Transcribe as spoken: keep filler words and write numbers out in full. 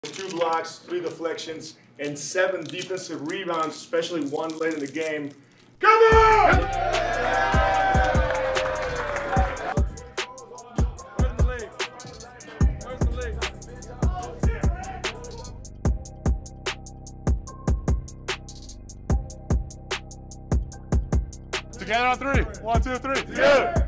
Two blocks, three deflections, and seven defensive rebounds, especially one late in the game. Come on! Where's the league? Where's the league? Together on three. One, two, three. Together.